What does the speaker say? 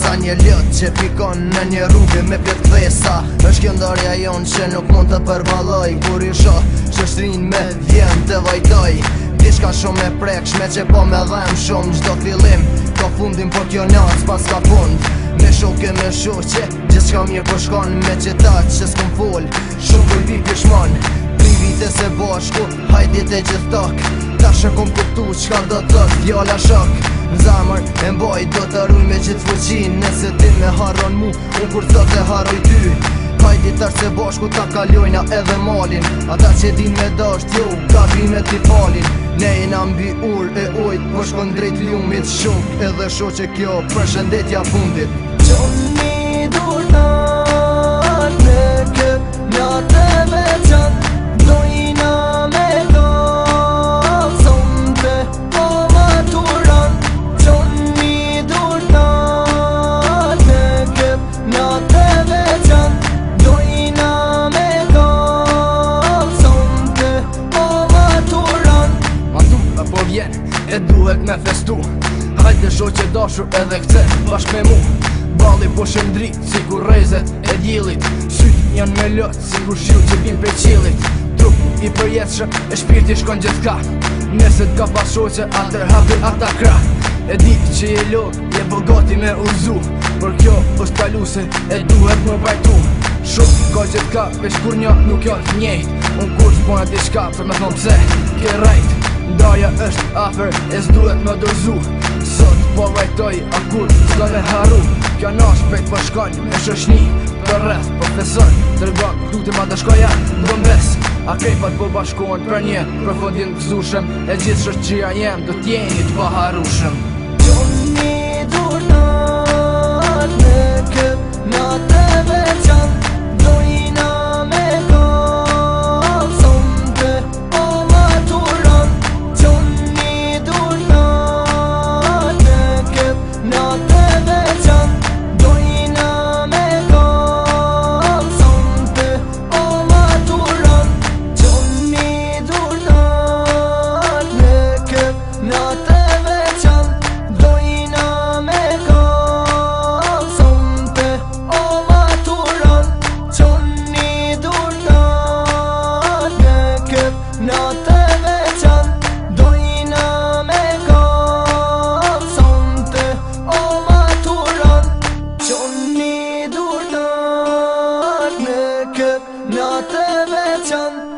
Sa një ljot që pikon në një rrugë me pjet thesa. Është kjo ndarja jonë që nuk mund të përballoj. Kur i shoh shoqërinë me vjen të vajtoj. Dishka shumë e prekshme që po me dhem shumë. Gjdo fillim ka fundin, por kjo natë pas ka fund. Me shoke me shoqe, gjithçka mirë po shkon. Me qëtat që s'kom fol, shumë kur vi pishmon. 3 vite se bashku, hajdit e gjithë tok. Tash e kom kuptu qka do të thot fjalla shok. Në zamër e mboj do të ruj me gjithë fuqin. Nëse ti me harron mu, unë kur thot e harroj ty. Hajdi tash se bashku ta kalojna edhe malin. Ata që din me dasht jo, gabimet t'i falin. Ne jena mbi ur e ujt, po shkon drejt ljumit shuk. Edhe shoqe kjo përshëndetja fundit. Gjoni durtar në këp natë e veçan. Dojna me kap sonte po maturan. Gjoni durtar në këp natë e veçan. Dojna me kap sonte po maturan. Matura po vjen, e duhet me festu. Hajde shoqe dashur edhe këte bashk me mu. Balli po shëndrit si kur rezet e djilit. Syt janë me lot si kur shiu që vin prej qilit. Trup i përjetshëm e shpirti shkon gjithka. Nëse t'ka pas shoqe atër hapi ata kra. E di që je lo, je bogati me urzu. Por kjo është taluse e duhet më bajtu. Shumë ka gjithka, veç kur një nuk janë të njejt. Unë kur s'pona diçka për me thonë pse ke rejt. Ndaja është afer e s'duhet më dorzu. Sot po vajtoj a kur s'ka me haru. Kjo nash pejt po shkon me shoshni të rreth profesor tërgon duti ma të shkoja bëmbes. A krejpat po bashkohen për një përfundim të gëzushëm. E gjithë shoqëria jem do t'jeni t'paharushëm. Gjoni durtar në këp natë e veçan. Dojna me kap sonte po maturan. Gjoni durtar në këp natë e veçan. Dojna me kap sonte po maturan. Gjoni durtar në këp natë e veçan. Dojna me kap sonte po maturan. Gjoni durtar në këp natë e veçan. Dojna me kap sonte po maturan. Gjoni durtar në këp natë e veçan.